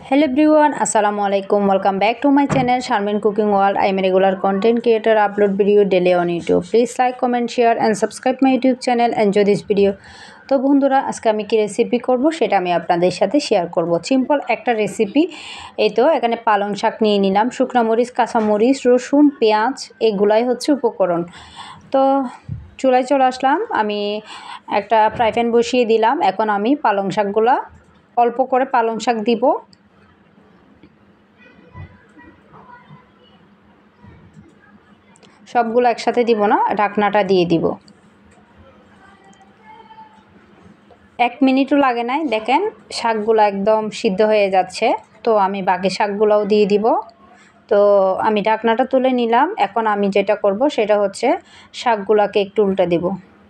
Hello everyone, Assalamu alaikum. Welcome back to my channel Sharmin Cooking World. I am a regular content creator, upload video daily on YouTube. Please like, comment, share and subscribe my YouTube channel. Enjoy this video. তো বন্ধুরা আজকে আমি কি recipe করব সেটা আমি আপনাদের সাথে শেয়ার করব। সিম্পল একটা রেসিপি। এই তো এখানে পালং শাক নিয়ে নিলাম, শুকনো মরিচ, কাঁচা মরিচ, রসুন, পেঁয়াজ এগুলাই হচ্ছে উপকরণ। তো চুলায় চলে আসলাম, আমি একটা ফ্রাই প্যান বসিয়ে দিলাম। এখন আমি পালং শাকগুলা অল্প করে পালং শাক দিব। সবগুলো একসাথে দিব না, ঢাকনাটা দিয়ে দিব। 1 মিনিটও লাগে নাই, দেখেন শাকগুলো একদম সিদ্ধ হয়ে যাচ্ছে। তো আমি বাকি শাকগুলোও দিয়ে দিব। তো আমি ঢাকনাটা তুলে নিলাম। এখন আমি যেটা করব সেটা হচ্ছে শাকগুলোকে একটু উল্টে দিব।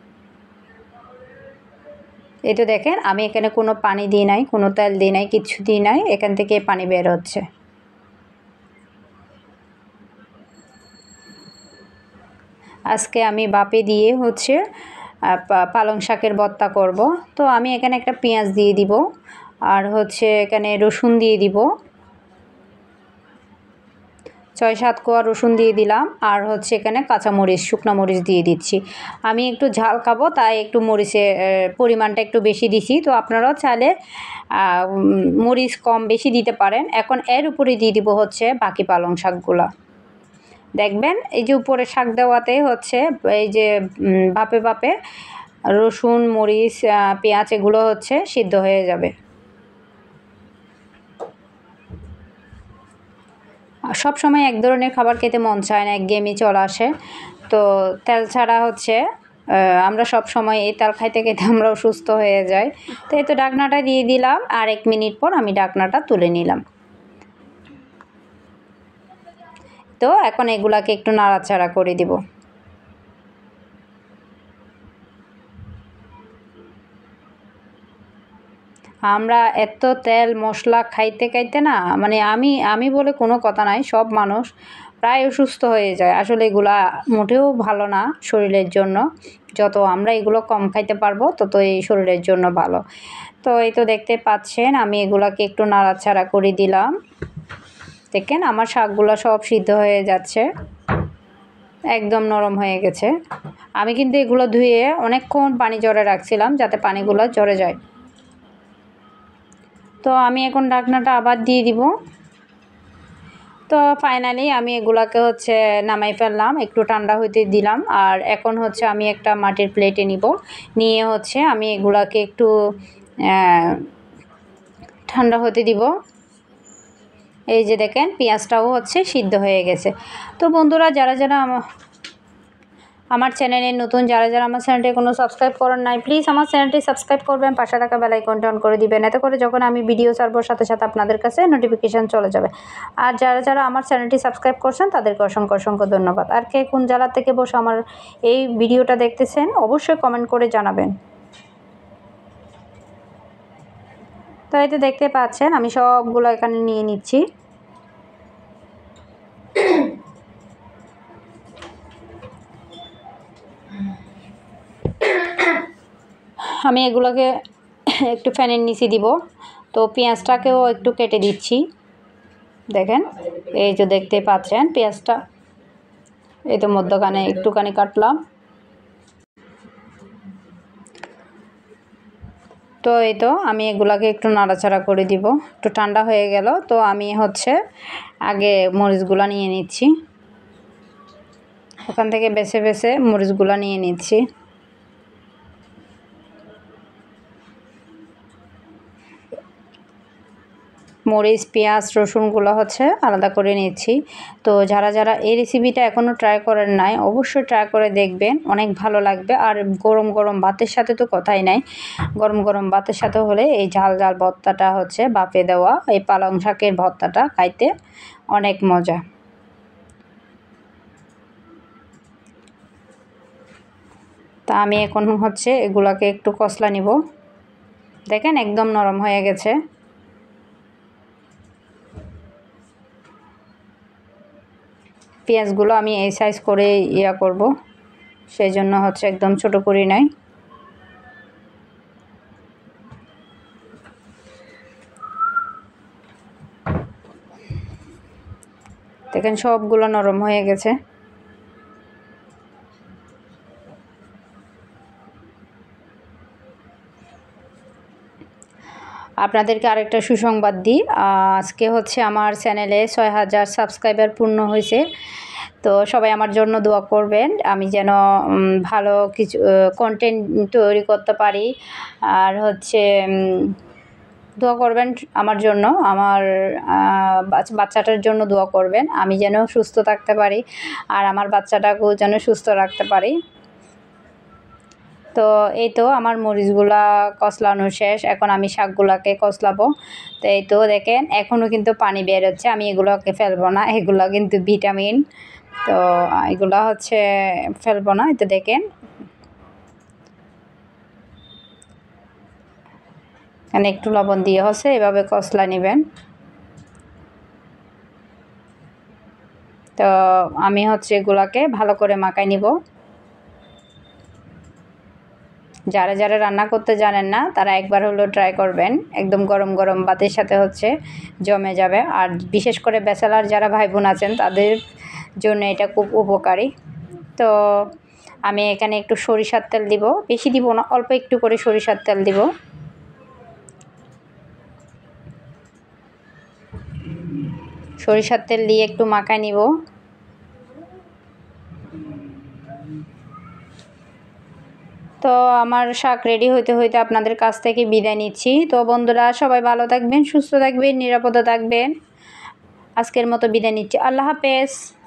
এই তো দেখেন আমি এখানে কোনো পানি দিই নাই, কোনো তেল দিই নাই, কিচ্ছু দিই নাই, এখান থেকে পানি বের হচ্ছে। আজকে আমি বাপে দিয়ে হচ্ছে পালং শাকের ভর্তা করব। তো আমি এখানে একটা পেঁয়াজ দিয়ে দিব, আর হচ্ছে এখানে রসুন দিয়ে দিব, 6-7 কোয়া রসুন দিয়ে দিলাম, আর হচ্ছে এখানে কাঁচামরিচ, শুকনো মরিচ দিয়ে দিচ্ছি। আমি একটু ঝাল খাবো তাই একটু মরিচের পরিমাণটা একটু বেশি দিছি। তো আপনারাও চাইলে মরিচ কম বেশি দিতে পারেন। এখন এর উপরে দিয়ে দিব হচ্ছে বাকি পালং শাকগুলা। দেখবেন এই যে উপরে শাক দেওয়াতে হচ্ছে এই যে ভাপে ভাপে রসুন, মরিচ, পেঁয়াজ এগুলো হচ্ছে সিদ্ধ হয়ে যাবে। সব সময় এক ধরনের খাবার খেতে মন চায় না, একঘেয়েমি চলে আসে। তো তেল ছাড়া হচ্ছে আমরা সব সময় এই তেল খাইতে খাইতে আমরা অসুস্থ হয়ে যাই। তো এই তো ঢাকনাটা দিয়ে দিলাম, আর 1 মিনিট পর আমি ঢাকনাটা তুলে নিলাম। তো এখন এগুলাকে একটু নাড়াচাড়া করে দিব। আমরা এত তেল মশলা খাইতে খাইতে না, মানে আমি বলে কোনো কথা নাই, সব মানুষ প্রায় অসুস্থ হয়ে যায়। আসলে এগুলা মোটেও ভালো না শরীরের জন্য। যত আমরা এগুলো কম খাইতে পারবো তত এই শরীরের জন্য ভালো। তো এই তো দেখতে পাচ্ছেন আমি এগুলাকে একটু নাড়াচাড়া করে দিলাম। দেখেন আমার শাকগুলো সব সিদ্ধ হয়ে যাচ্ছে, একদম নরম হয়ে গেছে। আমি কিন্তু এগুলো ধুয়ে অনেকক্ষণ পানি ঝরে রাখছিলাম যাতে পানিগুলো ঝরে যায়। তো আমি এখন ঢাকনাটা আবার দিয়ে দিব। তো ফাইনালি আমি এগুলাকে হচ্ছে নামাই ফেললাম, একটু ঠান্ডা হতে দিলাম। আর এখন হচ্ছে আমি একটা মাটির প্লেটে নিয়ে হচ্ছে আমি এগুলাকে একটু ঠান্ডা হতে দিব। এই যে দেখেন পেঁয়াজটাও হচ্ছে সিদ্ধ হয়ে গেছে। তো বন্ধুরা যারা যারা আমার চ্যানেলে নতুন, যারা যারা আমার চ্যানেলটি কোনো সাবস্ক্রাইব করেন নাই, প্লিজ আমার চ্যানেলটি সাবস্ক্রাইব করবেন, পাশে থাকা বেল আইকনটি অন করে দিবেন। এতে করে যখন আমি ভিডিও ছাড়বো সাথে সাথে আপনাদের কাছে নোটিফিকেশান চলে যাবে। আর যারা যারা আমার চ্যানেলটি সাবস্ক্রাইব করছেন তাদেরকে অসংখ্য অসংখ্য ধন্যবাদ। আর কে কোন জেলা থেকে বসে আমার এই ভিডিওটা দেখতেছেন অবশ্যই কমেন্ট করে জানাবেন। তো এই তো দেখতে পাচ্ছেন আমি সবগুলো এখানে নিয়ে নিচ্ছি। আমি এগুলোকে একটু ফ্যানের নিচে দিব। তো পেঁয়াজটাকেও একটু কেটে দিচ্ছি। দেখেন এই যে দেখতে পাচ্ছেন পেঁয়াজটা এই তো মধ্যখানে একটুখানি কাটলাম। তো এই তো আমি এগুলাকে একটু নাড়াচাড়া করে দিব। একটু ঠান্ডা হয়ে গেল। তো আমি হচ্ছে আগে মরিচগুলো নিয়ে নিচ্ছি, ওখান থেকে বেছে বেছে মরিচগুলো নিয়ে নিচ্ছি। মরিচ, পেঁয়াজ, রসুনগুলো হচ্ছে আলাদা করে নিচ্ছি। তো যারা যারা এই রেসিপিটা এখনও ট্রাই করেন নাই অবশ্যই ট্রাই করে দেখবেন, অনেক ভালো লাগবে। আর গরম গরম ভাতের সাথে তো কথাই নাই, গরম গরম ভাতের সাথে হলে এই ঝাল ঝাল ভর্তাটা হচ্ছে বাপে দেওয়া এই পালং শাকের ভর্তাটা খাইতে অনেক মজা। তা আমি এখন হচ্ছে এগুলাকে একটু কষলা নিব। দেখেন একদম নরম হয়ে গেছে। পেঁয়াজগুলো আমি এই সাইজ করে করব, সেই জন্য হচ্ছে একদম ছোট করি নাই। দেখেন সবগুলো নরম হয়ে গেছে। আপনাদেরকে আরেকটা সুসংবাদ দিই, আজকে হচ্ছে আমার চ্যানেলে 6000 সাবস্ক্রাইবার পূর্ণ হয়েছে। তো সবাই আমার জন্য দোয়া করবেন, আমি যেন ভালো কিছু কন্টেন্ট তৈরি করতে পারি। আর হচ্ছে দোয়া করবেন আমার জন্য, আমার বাচ্চাটার জন্য দোয়া করবেন, আমি যেন সুস্থ থাকতে পারি আর আমার বাচ্চাটাকেও যেন সুস্থ রাখতে পারি। তো এই তো আমার মরিচগুলা কষলানো শেষ, এখন আমি শাকগুলাকে কষলাবো। তো এই তো দেখেন এখনও কিন্তু পানি বের হচ্ছে, আমি এগুলোকে ফেলবো না, এগুলো কিন্তু ভিটামিন, তো এগুলো হচ্ছে ফেলবো না। এই তো দেখেন এখানে একটু লবণ দিয়ে হচ্ছে এভাবে কষলা নেবেন। তো আমি হচ্ছে এগুলাকে ভালো করে মাখাই নিব। যারা যারা রান্না করতে জানেন না তারা একবার হলেও ট্রাই করবেন, একদম গরম গরম ভাতের সাথে হচ্ছে জমে যাবে। আর বিশেষ করে ব্যাচেলার যারা ভাই বোন আছেন তাদের জন্য এটা খুব উপকারী। তো আমি এখানে একটু সরিষার তেল দিব, বেশি দিব না, অল্প একটু করে সরিষার তেল দিব। সরিষার তেল দিয়ে একটু মাখায় নিব। তো আমার শাক রেডি হইতে হইতে আপনাদের কাছ থেকে বিদায় নিচ্ছি। তো বন্ধুরা সবাই ভালো থাকবেন, সুস্থ থাকবেন, নিরাপদে থাকবেন। আজকের মতো বিদায় নিচ্ছি, আল্লাহ হাফেজ।